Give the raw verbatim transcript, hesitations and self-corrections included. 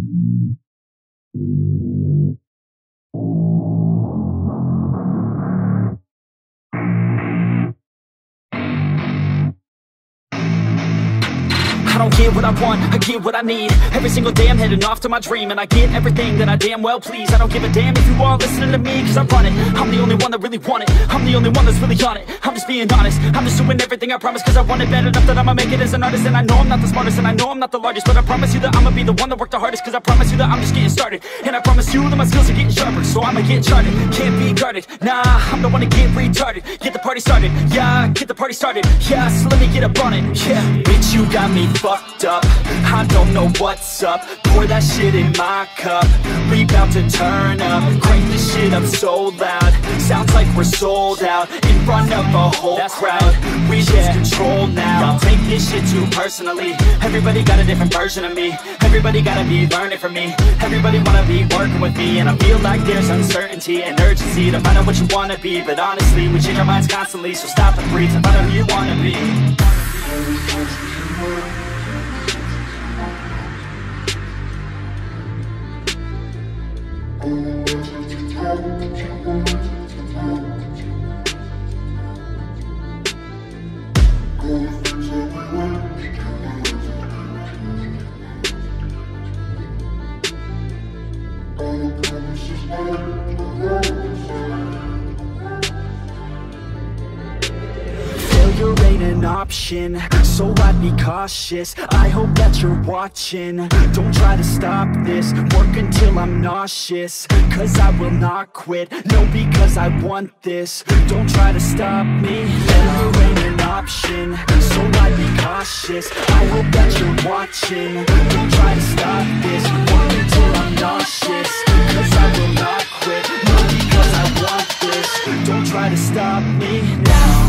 I don't get what I want, I get what I need. Every single day I'm heading off to my dream, and I get everything that I damn well please. I don't give a damn if you all listening to me, cause I run it. I'm the only one that really want it, I'm the only one that's really on it. I'm just being honest, I'm just doing everything I promise, cause I want it bad enough that I'ma make it as an artist. And I know I'm not the smartest, and I know I'm not the largest, but I promise you that I'ma be the one that worked the hardest. Cause I promise you that I'm just getting started, and I promise you that my skills are getting sharper. So I'ma get charted, can't be guarded. Nah, I'm the one to get retarded. Get the party started, yeah, get the party started. Yeah, so let me get up on it, yeah. Bitch, you got me fucked up, I don't know what's up. Pour that shit in my cup, we bout to turn up. Crank this shit up so loud, sounds like we're sold out. In front of a whole That's crowd, right. we yeah. lose control now. I'll take this shit too personally. Everybody got a different version of me, everybody gotta be learning from me. Everybody wanna be working with me, and I feel like there's uncertainty and urgency to find out what you wanna be. But honestly, we change our minds constantly, so stop and breathe and find out who you wanna be. Failure ain't an option, so I'd be cautious. I hope that you're watching, don't try to stop this. Work until I'm nauseous, cause I will not quit. No, because I want this, don't try to stop me. Failure ain't an option, so I'd be cautious. I hope that you're watching, don't try to stop this. Work until I'm nauseous, cause I will not quit. No, because I want this, don't try to stop me now.